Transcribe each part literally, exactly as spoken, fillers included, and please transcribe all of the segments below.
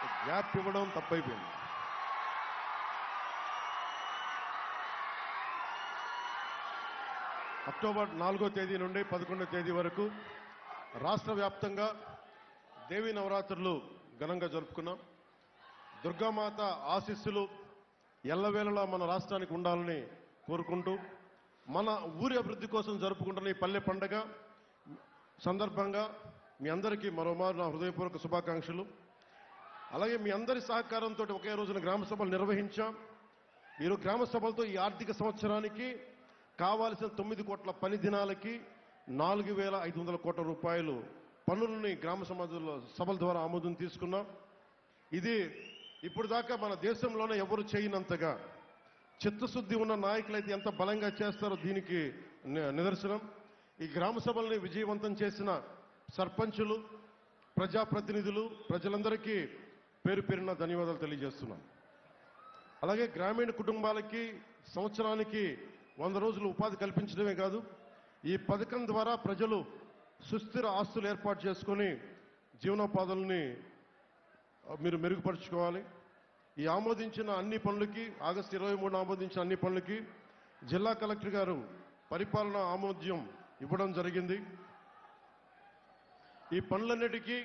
Gap ఇవ్వడం తప్పైపోయింది. October నాలుగో తేదీ నుండి పదకొండో తేదీ వరకు రాష్ట్ర వ్యాప్తంగా దేవీ నవరాత్రులు ఘనంగా జరుపుకున్నాం. దుర్గామాత ఆశీస్సులు ఎల్లవేళలా మన రాష్ట్రానికి ఉండాలని కోరుకుంటూ మన ఊరి అభివృద్ధి కోసం జరుపుకుంటున్న ఈ పల్లె పండుగ సందర్భంగా మీ అందరికీ మరోమారు నా హృదయపూర్వక శుభాకాంక్షలు. అలాగే మీ అందరి సహకారంతో ఒకే రోజున గ్రామ సభలు నిర్వహించాం. మీరు గ్రామ సభలతో ఈ ఆర్థిక సంవత్సరానికి కావాల్సిన తొమ్మిది కోట్ల పని దినాలకి నాలుగు వేల ఐదు వందల కోట్ల రూపాయలు పన్నులని గ్రామ సమాజంలో సభల ద్వారా ఆమోదం తీసుకున్నాం. ఇది ఇప్పుడు దాకా మన దేశంలోనే ఎవరు చేయనంతగా చిత్తశుద్ధి ఉన్న నాయకులైతే ఎంత బలంగా చేస్తారో దీనికి నిదర్శనం. ఈ గ్రామ సభల్ని విజయవంతం చేసిన సర్పంచులు, ప్రజాప్రతినిధులు, ప్రజలందరికీ పేరు పేరున ధన్యవాదాలు తెలియజేస్తున్నాం. అలాగే గ్రామీణ కుటుంబాలకి సంవత్సరానికి వంద రోజులు ఉపాధి కల్పించడమే కాదు, ఈ పథకం ద్వారా ప్రజలు సుస్థిర ఆస్తులు ఏర్పాటు చేసుకుని జీవనోపాధుల్ని మీరు మెరుగుపరుచుకోవాలి. ఈ ఆమోదించిన అన్ని పనులకి ఆగస్టు ఇరవై మూడు ఆమోదించిన అన్ని పనులకి జిల్లా కలెక్టర్ గారు పరిపాలన ఆమోద్యం ఇవ్వడం జరిగింది. ఈ పనులన్నిటికీ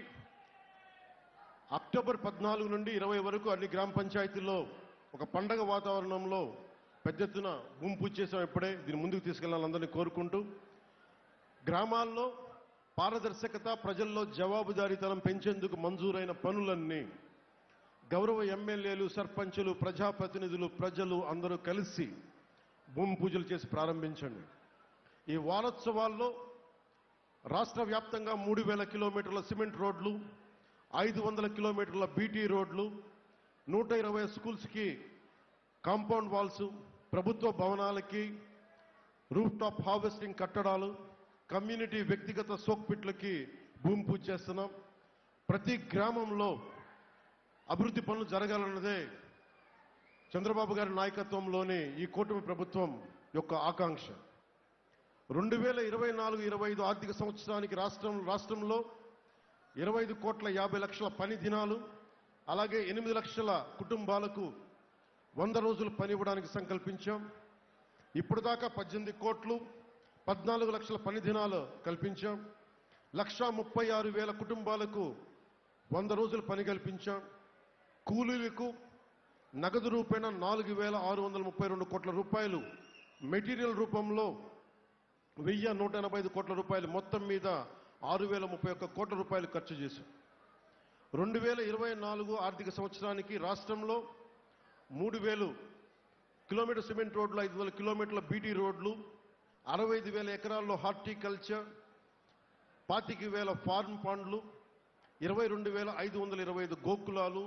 అక్టోబర్ పద్నాలుగు నుండి ఇరవై వరకు అన్ని గ్రామ పంచాయతీల్లో ఒక పండగ వాతావరణంలో పెద్ద ఎత్తున భూమి పూజ చేసాం. ఇప్పుడే దీన్ని ముందుకు తీసుకెళ్లాలని కోరుకుంటూ గ్రామాల్లో పారదర్శకత, ప్రజల్లో జవాబుదారీతనం పెంచేందుకు మంజూరైన పనులన్నీ గౌరవ ఎమ్మెల్యేలు, సర్పంచులు, ప్రజాప్రతినిధులు, ప్రజలు అందరూ కలిసి భూమి పూజలు చేసి ప్రారంభించండి. ఈ వారోత్సవాల్లో రాష్ట్ర వ్యాప్తంగా మూడు వేల కిలోమీటర్ల సిమెంట్ రోడ్లు, ఐదు వందల కిలోమీటర్ల బీటీ రోడ్లు, నూట ఇరవై స్కూల్స్కి కాంపౌండ్ వాల్స్, ప్రభుత్వ భవనాలకి రూఫ్ టాప్ హార్వెస్టింగ్ కట్టడాలు, కమ్యూనిటీ వ్యక్తిగత సోక్పిట్లకి భూమి పూజ చేస్తున్నాం. ప్రతి గ్రామంలో అభివృద్ధి పనులు జరగాలన్నదే చంద్రబాబు గారి నాయకత్వంలోని ఈ కూటమి ప్రభుత్వం యొక్క ఆకాంక్ష. రెండు వేల ఇరవై నాలుగు ఇరవై ఐదు ఆర్థిక సంవత్సరానికి రాష్ట్రం రాష్ట్రంలో ఇరవై ఐదు కోట్ల యాభై లక్షల పని దినాలు, అలాగే ఎనిమిది లక్షల కుటుంబాలకు వంద రోజులు పని ఇవ్వడానికి సంకల్పించాం. ఇప్పుడు దాకా పద్దెనిమిది కోట్లు పద్నాలుగు లక్షల పని దినాలు కల్పించాం. లక్షా ముప్పై ఆరు వేల కుటుంబాలకు వంద రోజులు పని కల్పించాం. కూలీలకు నగదు రూపేణ నాలుగు వేల ఆరు వందల ముప్పై రెండు కోట్ల రూపాయలు, మెటీరియల్ రూపంలో వెయ్యి నూట ఎనభై ఐదు కోట్ల రూపాయలు, మొత్తం మీద ఆరు వేల ముప్పై ఒక్క కోట్ల రూపాయలు ఖర్చు చేశాం. రెండు వేల ఇరవై నాలుగు ఆర్థిక సంవత్సరానికి రాష్ట్రంలో మూడు వేలు కిలోమీటర్ సిమెంట్ రోడ్లు, ఐదు వందల కిలోమీటర్ల బీటీ రోడ్లు, అరవై ఐదు వేల ఎకరాల్లో హార్టికల్చర్, పాతిక వేల ఫార్మ్ పండ్లు, ఇరవై రెండు వేల ఐదు వందల ఇరవై ఐదు గోకులాలు,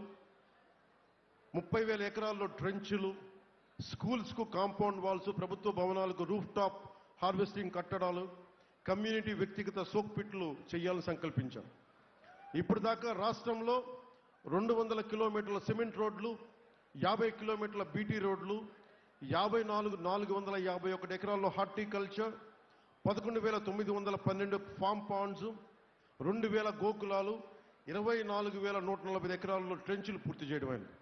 ముప్పై వేల ఎకరాల్లో ట్రెంచులు, స్కూల్స్కు కాంపౌండ్ వాల్స్, ప్రభుత్వ భవనాలకు రూఫ్ టాప్ హార్వెస్టింగ్ కట్టడాలు, కమ్యూనిటీ వ్యక్తిగత సోక్పిట్లు చేయాలని సంకల్పించాం. ఇప్పుడు దాకా రాష్ట్రంలో రెండు వందల కిలోమీటర్ల సిమెంట్ రోడ్లు, యాభై కిలోమీటర్ల బీటీ రోడ్లు, యాభై నాలుగు నాలుగు వందల యాభై ఒకటి ఎకరాల్లో హార్టికల్చర్, పదకొండు వేల తొమ్మిది వందల పన్నెండు ఫామ్ పాండ్స్, రెండు వేల గోకులాలు, ఇరవై నాలుగు వేల నూట నలభై ఎకరాల్లో ట్రెంచులు పూర్తి చేయడమైంది.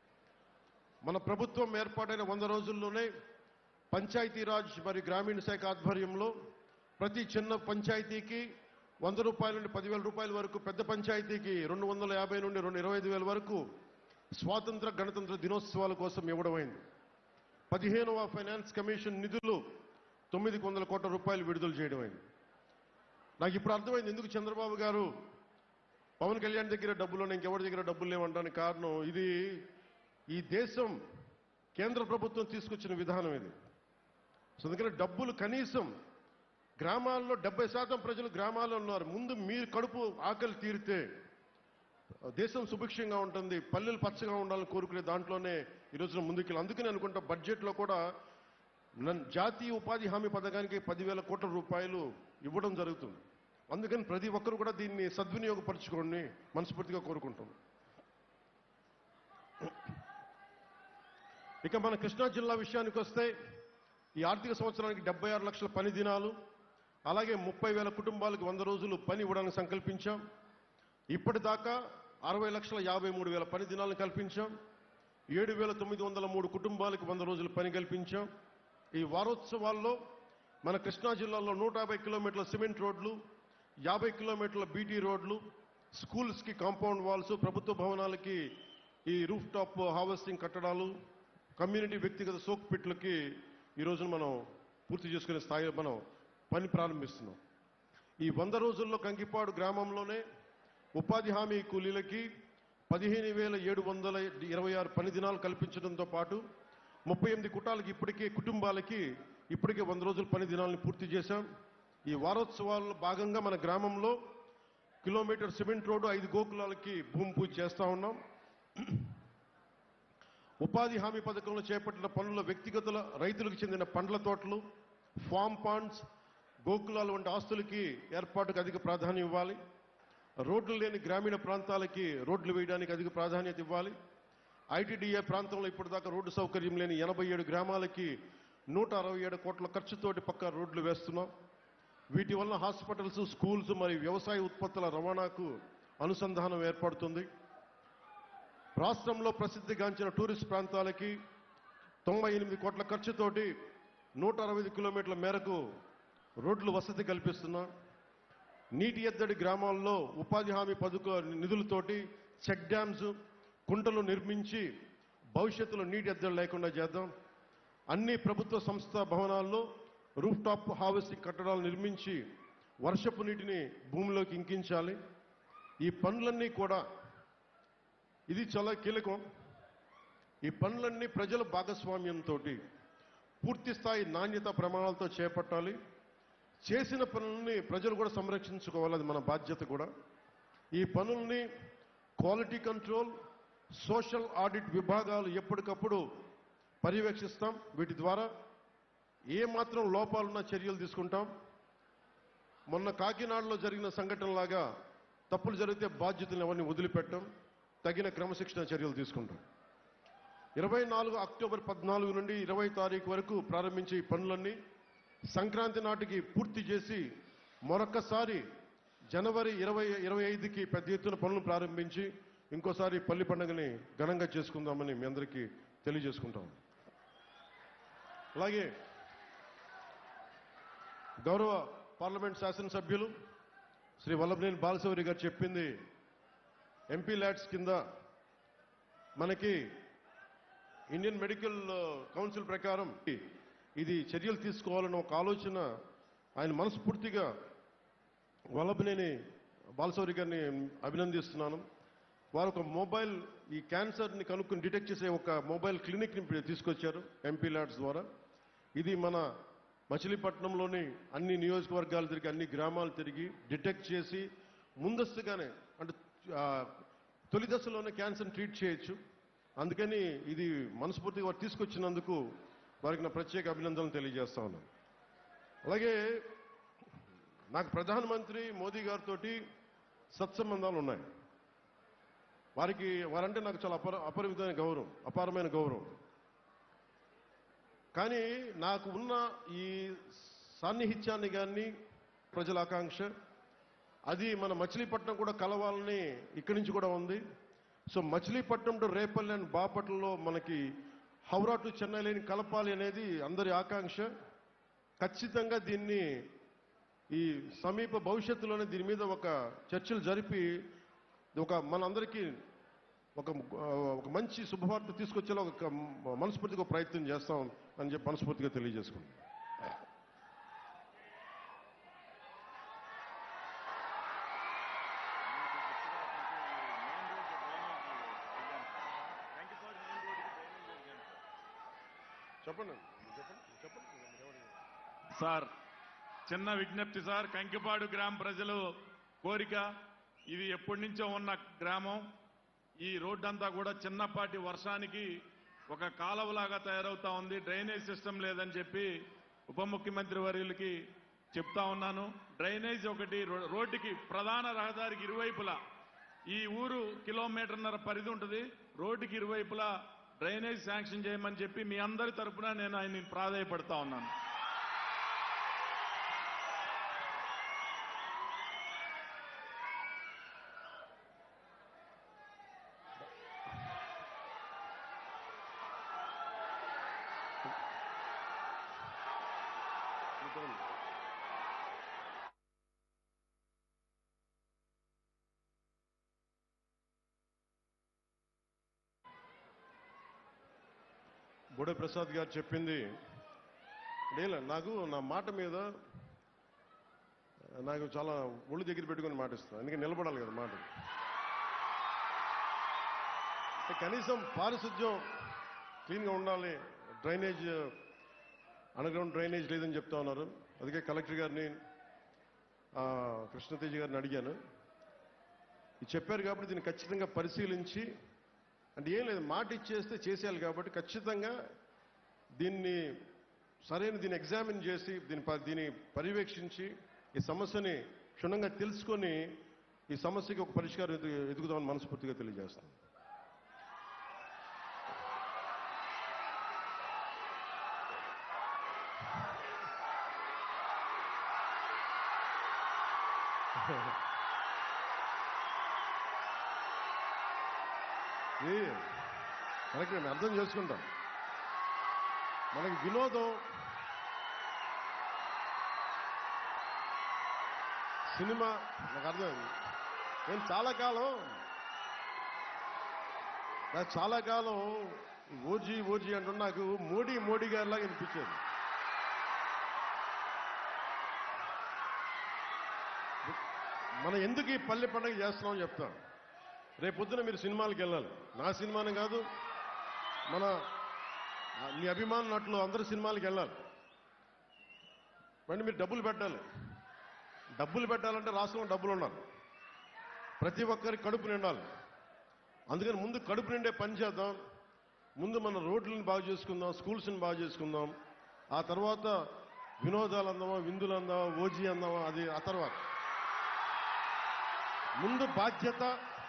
మన ప్రభుత్వం ఏర్పాటైన వంద రోజుల్లోనే పంచాయతీరాజ్ మరియు గ్రామీణ శాఖ ఆధ్వర్యంలో ప్రతి చిన్న పంచాయతీకి వంద రూపాయల నుండి పదివేల రూపాయల వరకు, పెద్ద పంచాయతీకి రెండు వందల యాభై నుండి రెండు ఇరవై ఐదు వేల వరకు స్వాతంత్ర గణతంత్ర దినోత్సవాల కోసం ఇవ్వడమైంది. పదిహేనవ ఫైనాన్స్ కమిషన్ నిధులు తొమ్మిది వందల కోట్ల రూపాయలు విడుదల చేయడమైంది. నాకు ఇప్పుడు అర్థమైంది ఎందుకు చంద్రబాబు గారు పవన్ కళ్యాణ్ దగ్గర డబ్బులు, ఇంకెవరి దగ్గర డబ్బులు లేవంటానికి కారణం. ఇది ఈ దేశం కేంద్ర ప్రభుత్వం తీసుకొచ్చిన విధానం ఇది. సో అందుకని డబ్బులు కనీసం గ్రామాల్లో డెబ్బై శాతం ప్రజలు గ్రామాల్లో ఉన్నారు. ముందు మీరు కడుపు ఆకలి తీరితే దేశం సుభిక్షంగా ఉంటుంది, పల్లెలు పచ్చగా ఉండాలని కోరుకునే దాంట్లోనే ఈ రోజున ముందుకెళ్ళి. అందుకని అనుకుంటా బడ్జెట్లో కూడా జాతీయ ఉపాధి హామీ పథకానికి పదివేల కోట్ల రూపాయలు ఇవ్వడం జరుగుతుంది. అందుకని ప్రతి ఒక్కరు కూడా దీన్ని సద్వినియోగపరచుకోండి మనస్ఫూర్తిగా కోరుకుంటాం. ఇక మన కృష్ణా జిల్లా విషయానికి వస్తే ఈ ఆర్థిక సంవత్సరానికి డెబ్బై ఆరు లక్షల పని దినాలు, అలాగే ముప్పై వేల కుటుంబాలకు వంద రోజులు పని ఇవ్వడానికి సంకల్పించాం. ఇప్పటిదాకా అరవై లక్షల యాభై మూడు వేల పని దినాలను కల్పించాం. ఏడు వేల తొమ్మిది వందల మూడు కుటుంబాలకు వంద రోజులు పని కల్పించాం. ఈ వారోత్సవాల్లో మన కృష్ణా జిల్లాలో నూట యాభై కిలోమీటర్ల సిమెంట్ రోడ్లు, యాభై కిలోమీటర్ల బీటీ రోడ్లు, స్కూల్స్కి కాంపౌండ్ వాల్స్, ప్రభుత్వ భవనాలకి ఈ రూఫ్ టాప్ హార్వెస్టింగ్ కట్టడాలు, కమ్యూనిటీ వ్యక్తిగత సోక్ పిట్లకి ఈరోజు మనం పూర్తి చేసుకునే స్థాయిలో మనం పని ప్రారంభిస్తున్నాం. ఈ వంద రోజుల్లో కంకిపాడు గ్రామంలోనే ఉపాధి హామీ కూలీలకి పదిహేను వేల ఏడు వందల ఇరవై ఆరు పని దినాలు కల్పించడంతో పాటు ముప్పై ఎనిమిది కుటాలకి ఇప్పటికే కుటుంబాలకి ఇప్పటికే వంద రోజుల పని దినాలను పూర్తి చేశాం. ఈ వారోత్సవాల్లో భాగంగా మన గ్రామంలో కిలోమీటర్ సిమెంట్ రోడ్డు, ఐదు గోకులాలకి భూమి పూజ చేస్తా ఉన్నాం. ఉపాధి హామీ పథకంలో చేపట్టిన పనుల వ్యక్తిగత రైతులకు చెందిన పండ్ల తోటలు, ఫామ్ పాండ్స్, గోకులాలు వంటి ఆస్తులకి ఏర్పాటుకు అధిక ప్రాధాన్యం ఇవ్వాలి. రోడ్లు లేని గ్రామీణ ప్రాంతాలకి రోడ్లు వేయడానికి అధిక ప్రాధాన్యత ఇవ్వాలి. ఐటీడీఏ ప్రాంతంలో ఇప్పటిదాకా రోడ్డు సౌకర్యం లేని ఎనభై ఏడు గ్రామాలకి నూట అరవై ఏడు కోట్ల ఖర్చుతోటి పక్క రోడ్లు వేస్తున్నాం. వీటి వల్ల హాస్పిటల్స్, స్కూల్స్ మరియు వ్యవసాయ ఉత్పత్తుల రవాణాకు అనుసంధానం ఏర్పడుతుంది. రాష్ట్రంలో ప్రసిద్ధిగాంచిన టూరిస్ట్ ప్రాంతాలకి తొంభై ఎనిమిది కోట్ల ఖర్చుతోటి నూట అరవై కిలోమీటర్ల మేరకు రోడ్లు వసతి కల్పిస్తున్నాం. నీటి ఎద్దడి గ్రామాల్లో ఉపాధి హామీ పథక నిధులతోటి చెక్ డ్యామ్స్, కుంటలు నిర్మించి భవిష్యత్తులో నీటి ఎద్దడి లేకుండా చేద్దాం. అన్ని ప్రభుత్వ సంస్థ భవనాల్లో రూఫ్ టాప్ హార్వెస్టింగ్ కట్టడాలు నిర్మించి వర్షపు నీటిని భూమిలోకి ఇంకించాలి. ఈ పనులన్నీ కూడా ఇది చాలా కీలకం. ఈ పనులన్నీ ప్రజల భాగస్వామ్యంతో పూర్తి స్థాయి నాణ్యత ప్రమాణాలతో చేపట్టాలి. చేసిన పనుల్ని ప్రజలు కూడా సంరక్షించుకోవాలి, అది మన బాధ్యత కూడా. ఈ పనుల్ని క్వాలిటీ కంట్రోల్, సోషల్ ఆడిట్ విభాగాలు ఎప్పటికప్పుడు పర్యవేక్షిస్తాం. వీటి ద్వారా ఏ మాత్రం లోపాలున్న చర్యలు తీసుకుంటాం. మొన్న కాకినాడలో జరిగిన సంఘటనలాగా తప్పులు జరిగితే బాధ్యతలను ఎవరిని వదిలిపెట్టం, తగిన క్రమశిక్షణ చర్యలు తీసుకుంటాం. ఇరవై నాలుగు అక్టోబర్ పద్నాలుగు నుండి ఇరవై తారీఖు వరకు ప్రారంభించే ఈ పనులన్నీ సంక్రాంతి నాటికి పూర్తి చేసి మరొక్కసారి జనవరి ఇరవై ఇరవై ఐదుకి పెద్ద ఎత్తున పనులు ప్రారంభించి ఇంకోసారి పల్లి పండుగని ఘనంగా చేసుకుందామని మీ అందరికీ తెలియజేసుకుంటాం. అలాగే గౌరవ పార్లమెంట్ శాసనసభ్యులు శ్రీ వల్లభనేని బాలశౌరి గారు చెప్పింది, ఎంపీ ల్యాడ్స్ కింద మనకి ఇండియన్ మెడికల్ కౌన్సిల్ ప్రకారం ఇది చర్యలు తీసుకోవాలన్న ఒక ఆలోచన ఆయన మనస్ఫూర్తిగా వల్లభనేని బాలశౌరి గారిని అభినందిస్తున్నాను. వారు ఒక మొబైల్ ఈ క్యాన్సర్ని కనుక్కొని డిటెక్ట్ చేసే ఒక మొబైల్ క్లినిక్ని తీసుకొచ్చారు ఎంపీ ల్యాడ్స్ ద్వారా. ఇది మన మచిలీపట్నంలోని అన్ని నియోజకవర్గాలు తిరిగి అన్ని గ్రామాలు తిరిగి డిటెక్ట్ చేసి ముందస్తుగానే అంటే తొలి దశలోనే క్యాన్సర్ని ట్రీట్ చేయొచ్చు. అందుకని ఇది మనస్ఫూర్తిగా వారు తీసుకొచ్చినందుకు వారికి నా ప్రత్యేక అభినందనలు తెలియజేస్తా ఉన్నాను. అలాగే నాకు ప్రధానమంత్రి మోదీ గారితో సత్సంబంధాలు ఉన్నాయి. వారికి వారంటే నాకు చాలా అపర అపరిమితమైన గౌరవం, అపారమైన గౌరవం. కానీ నాకు ఉన్న ఈ సాన్నిహిత్యాన్ని కానీ ప్రజల ఆకాంక్ష అది మన మచిలీపట్నం కూడా కలవాలని ఇక్కడి నుంచి కూడా ఉంది. So Machilipatnam to Repalle and బాపట్లలో మనకి హౌరా టు చెన్నై లైన్ కలపాలి అనేది అందరి ఆకాంక్ష. ఖచ్చితంగా దీన్ని ఈ సమీప భవిష్యత్తులోనే దీని మీద ఒక చర్చలు జరిపి ఒక మనందరికీ ఒక ఒక మంచి శుభవార్త తీసుకొచ్చేలా ఒక మనస్ఫూర్తిగా ప్రయత్నం చేస్తాం అని చెప్పి మనస్ఫూర్తిగా తెలియజేసుకుంటాం. చెప్పండి చెప్పండి సార్, చిన్న విజ్ఞప్తి సార్. కంకిపాడు గ్రామ ప్రజలు కోరిక, ఇది ఎప్పటి నుంచో ఉన్న గ్రామం. ఈ రోడ్డు అంతా కూడా చిన్నపాటి వర్షానికి ఒక కాలువలాగా తయారవుతా ఉంది. డ్రైనేజ్ సిస్టమ్ లేదని చెప్పి ఉప ముఖ్యమంత్రి వర్యులకి చెప్తా ఉన్నాను. డ్రైనేజ్ ఒకటి రోడ్డుకి ప్రధాన రహదారికి ఇరువైపులా ఈ ఊరు కిలోమీటర్న్నర పరిధి ఉంటుంది. రోడ్డుకి ఇరువైపులా డ్రైనేజ్ శాంక్షన్ చేయమని చెప్పి మీ అందరి తరఫున నేను ఆయన్ని ప్రాధాయపడతా ఉన్నాను. బోడే ప్రసాద్ గారు చెప్పింది లేదు, నాకు నా మాట మీద నాకు చాలా ఒళ్ళు దగ్గర పెట్టుకుని మాటిస్తాను, అందుకే నిలబడాలి కదా మాట. కనీసం పారిశుద్ధ్యం క్లీన్గా ఉండాలి, డ్రైనేజ్ అండర్గ్రౌండ్ డ్రైనేజ్ లేదని చెప్తా ఉన్నారు. అందుకే కలెక్టర్ గారిని కృష్ణతేజ గారిని అడిగాను. ఇది చెప్పారు కాబట్టి దీన్ని ఖచ్చితంగా పరిశీలించి, అంటే ఏం లేదు మాట ఇచ్చేస్తే చేసేయాలి కాబట్టి ఖచ్చితంగా దీన్ని సరైన దీన్ని ఎగ్జామిన్ చేసి దీని దీన్ని పర్యవేక్షించి ఈ సమస్యని క్షుణ్ణంగా తెలుసుకొని ఈ సమస్యకి ఒక పరిష్కారం ఎదుగుదామని మనస్ఫూర్తిగా తెలియజేస్తాను. కరెక్ట్, మేము అర్థం చేసుకుంటాం. మనకి వినోదం, సినిమా నాకు అర్థం. నేను చాలా కాలం నాకు చాలా కాలం ఓజీ ఓజీ అంటూ నాకు మోడీ మోడీ గారిలాగా అనిపించేది. మనం ఎందుకు ఈ పల్లె పండుగ చేస్తున్నామని చెప్తాం. రేపొద్దున మీరు సినిమాలకు వెళ్ళాలి, నా సినిమాని కాదు, మన మీ అభిమాన నటులు అందరూ సినిమాలకు వెళ్ళాలి. మరి మీరు డబ్బులు పెట్టాలి. డబ్బులు పెట్టాలంటే రాష్ట్రంలో డబ్బులు ఉండాలి, ప్రతి ఒక్కరికి కడుపు నిండాలి. అందుకని ముందు కడుపు నిండే పని చేద్దాం. ముందు మన రోడ్లను బాగు చేసుకుందాం, స్కూల్స్ని బాగు చేసుకుందాం. ఆ తర్వాత వినోదాలు అందామా, విందులు అందామా, ఓజీ అందామా, అది ఆ తర్వాత. ముందు బాధ్యత.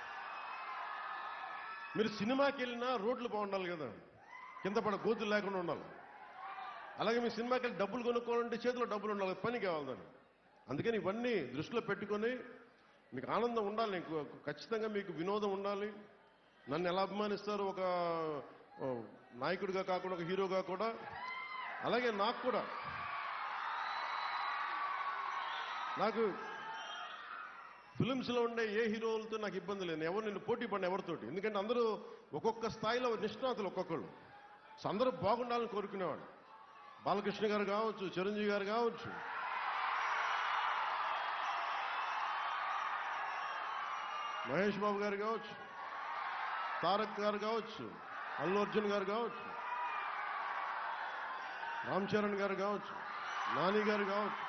మీరు సినిమాకి వెళ్ళినా రోడ్లు బాగుండాలి కదా, కింద పడ గోతులు లేకుండా ఉండాలి. అలాగే మీ సినిమాకి వెళ్ళి డబ్బులు కొనుక్కోవాలంటే చేతిలో డబ్బులు ఉండాలి, పని కావాలి దాన్ని. అందుకని ఇవన్నీ దృష్టిలో పెట్టుకొని మీకు ఆనందం ఉండాలి, నీకు ఖచ్చితంగా మీకు వినోదం ఉండాలి. నన్ను ఎలా అభిమానిస్తారు ఒక నాయకుడిగా కాకుండా ఒక హీరోగా కూడా, అలాగే నాకు కూడా. నాకు ఫిలిమ్స్లో ఉండే ఏ హీరోలతో నాకు ఇబ్బంది లేదు, ఎవరు నిన్ను పోటీ పడిన ఎవరితోటి. ఎందుకంటే అందరూ ఒక్కొక్క స్థాయిలో నిష్ణాతులు ఒక్కొక్కళ్ళు. సో అందరూ బాగుండాలని కోరుకునేవాడు. బాలకృష్ణ గారు కావచ్చు, చిరంజీవి గారు కావచ్చు, మహేష్ బాబు గారు కావచ్చు, తారక్ గారు కావచ్చు, అల్లు అర్జున్ గారు కావచ్చు, రామ్ చరణ్ గారు కావచ్చు, నాని గారు కావచ్చు,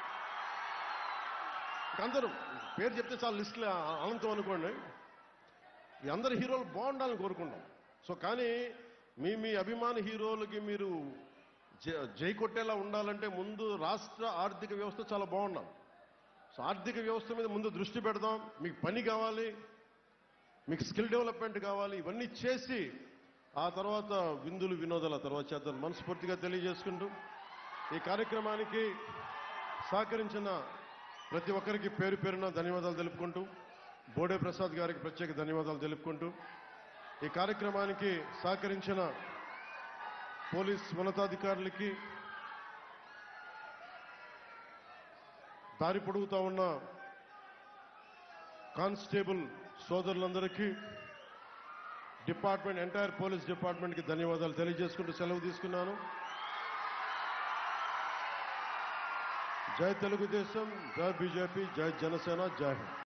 అందరూ పేరు చెప్తే చాలా లిస్టులు అనంతం అనుకోండి. ఈ అందరు హీరోలు బాగుండాలని కోరుకుంటాం. సో కానీ మీ మీ అభిమాన హీరోలకి మీరు జై కొట్టేలా ఉండాలంటే ముందు రాష్ట్ర ఆర్థిక వ్యవస్థ చాలా బాగుండాలి. సో ఆర్థిక వ్యవస్థ మీద ముందు దృష్టి పెడదాం. మీకు పని కావాలి, మీకు స్కిల్ డెవలప్మెంట్ కావాలి. ఇవన్నీ చేసి ఆ తర్వాత విందులు వినోదాల తర్వాత చేద్దాం మనస్ఫూర్తిగా తెలియజేసుకుంటూ, ఈ కార్యక్రమానికి సహకరించిన ప్రతి ఒక్కరికి పేరు పేరున ధన్యవాదాలు తెలుపుకుంటూ, బోడే ప్రసాద్ గారికి ప్రత్యేక ధన్యవాదాలు తెలుపుకుంటూ, ఈ కార్యక్రమానికి సహకరించిన పోలీస్ ఉన్నతాధికారులకి, దారి పొడుగుతా ఉన్న కానిస్టేబుల్ సోదరులందరికీ, డిపార్ట్మెంట్ ఎంటైర్ పోలీస్ డిపార్ట్మెంట్కి ధన్యవాదాలు తెలియజేసుకుంటూ సెలవు తీసుకున్నాను. జై తెలుగుదేశం, జై బీజేపీ, జై జనసేన, జై హింద్.